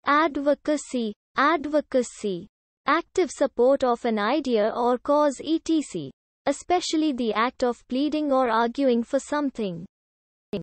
Advocacy. Advocacy. Active support of an idea or cause etc., especially the act of pleading or arguing for something.